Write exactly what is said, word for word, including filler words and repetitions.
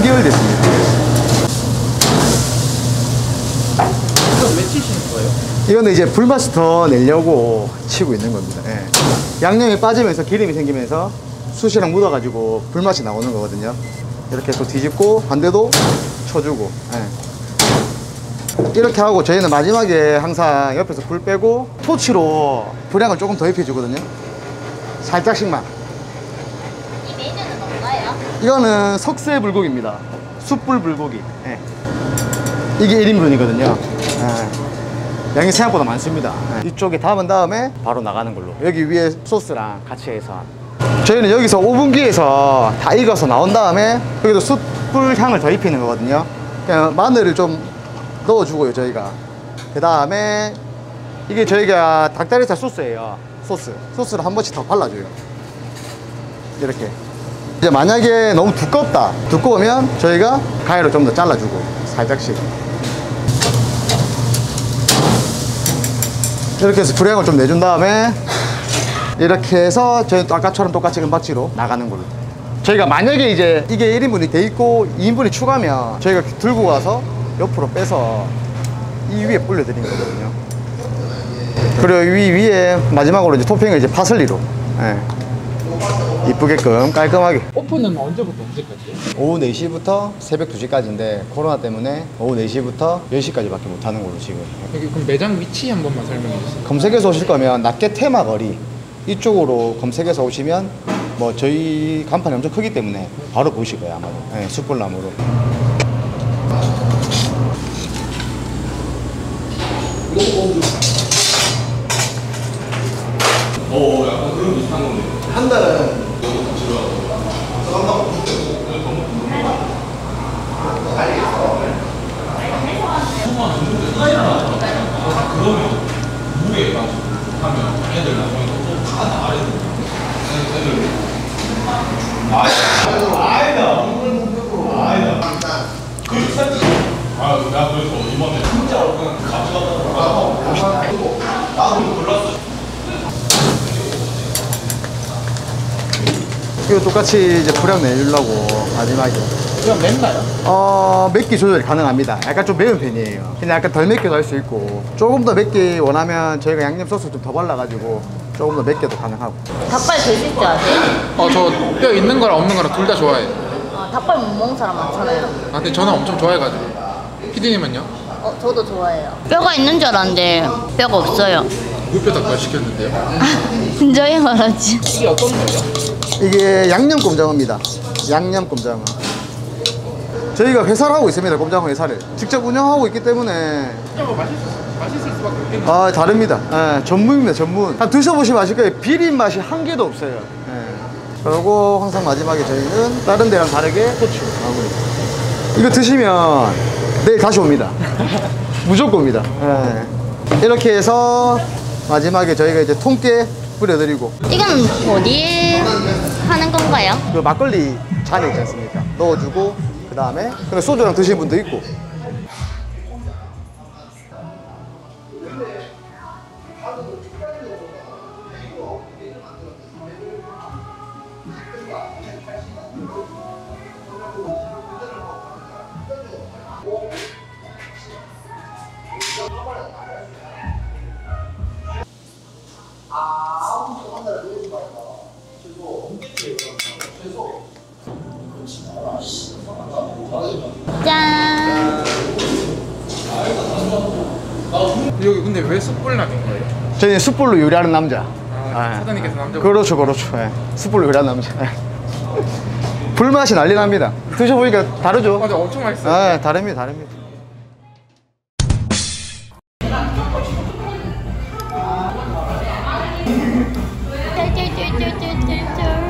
삼 개월 됐습니다. 이건 왜 치시는 거예요? 이거는 이제 불맛을 더 내려고 치고 있는 겁니다. 예. 양념이 빠지면서 기름이 생기면서 숯이랑 묻어가지고 불맛이 나오는 거거든요. 이렇게 또 뒤집고 반대도 쳐주고. 예. 이렇게 하고 저희는 마지막에 항상 옆에서 불 빼고 토치로 불향을 조금 더 입혀주거든요. 살짝씩만. 이 메뉴는 뭔가요? 이거는 석쇠 불고기입니다. 숯불 불고기. 예. 이게 일 인분이거든요. 예. 양이 생각보다 많습니다. 예. 이쪽에 담은 다음에 바로 나가는 걸로. 여기 위에 소스랑 같이 해서. 저희는 여기서 오븐기에서 다 익어서 나온 다음에 여기도 숯불 향을 더 입히는 거거든요. 그냥 마늘을 좀 넣어주고요, 저희가. 그 다음에 이게 저희가 닭다리살 소스예요. 소스. 소스를 한 번씩 더 발라줘요. 이렇게. 이제 만약에 너무 두껍다, 두꺼우면 저희가 가위로 좀 더 잘라주고, 살짝씩. 이렇게 해서 불향을 좀 내준 다음에 이렇게 해서 저희는 또 아까처럼 똑같이 은박지로 나가는 걸로. 저희가 만약에 이제 이게 일 인분이 돼 있고 이 인분이 추가면 저희가 들고 가서 옆으로 빼서 이 위에 불려드린 거거든요. 그리고 이 위에 마지막으로 이제 토핑을 이제 파슬리로. 예. 이쁘게끔 깔끔하게. 오픈은 언제부터 언제까지요? 오후 네 시부터 새벽 두 시까지인데 코로나 때문에 오후 네 시부터 열 시까지밖에 못 하는 걸로 지금. 여기 그럼 매장 위치 한 번만 설명해 주세요. 검색해서 오실 거면 낱개 테마거리 이쪽으로 검색해서 오시면 뭐 저희 간판이 엄청 크기 때문에 바로 보실 거예요, 아마도. 네, 숯불나무로. 어, 약간 그런 비슷한 건데. 한 달은 그러면 무게 가지고 하면 애들 나중에 또다 나가야 돼. 애들 아니다. 아니다. 아니다. 그 세트. 아, 내가 그래서 이번에 진짜로 그냥 가져가다가 나도 몰랐어. 이거 똑같이 이제 불향 내주려고 마지막에. 그럼 맵나요? 어, 맵기 조절이 가능합니다. 약간 좀 매운 편이에요. 그냥 약간 덜 맵게도 할 수 있고, 조금 더 맵게 원하면 저희가 양념 소스 좀 더 발라가지고 조금 더 맵게도 가능하고. 닭발 드실 줄 아세요? 어, 저 뼈 있는 거랑 없는 거랑 둘 다 좋아해요. 어, 닭발 못 먹는 사람 많잖아요. 아, 근데 저는 엄청 좋아해가지고. 피디님은요? 어, 저도 좋아해요. 뼈가 있는 줄 알았는데 뼈가 없어요. 무뼈 닭발 시켰는데요. 진정해 말하지. 이게 어떤 거예요? 이게 양념 꼼장어입니다. 양념 꼼장어. 저희가 회사를 하고 있습니다. 꼼장어 회사를 직접 운영하고 있기 때문에 꼼장어 맛있을, 맛있을 수밖에 없겠네요. 아 다릅니다. 예, 전문입니다. 전문. 한번 드셔보시면 아실 거예요. 비린 맛이 한 개도 없어요. 예. 그리고 항상 마지막에 저희는 다른 데랑 다르게 고추 마무리. 이거 드시면 내일 다시 옵니다. 무조건입니다. 예. 이렇게 해서 마지막에 저희가 이제 통깨 뿌려드리고. 이건 어디에 하는 건가요? 그 막걸리 잔에 있지 않습니까? 넣어주고 그 다음에 소주랑 드시는 분도 있고. 짠. 여기 근데 왜 숯불남인 거예요? 저희는 숯불로 요리하는 남자. 아, 예. 사장님께서 남자. 그렇죠, 그렇죠. 예. 숯불로 요리하는 남자. 예. 불맛이 난리 납니다. 드셔보니까 다르죠? 맞아, 엄청 맛있어요. 아, 다릅니다, 다릅니다. 쩔쩔쩔쩔쩔쩔.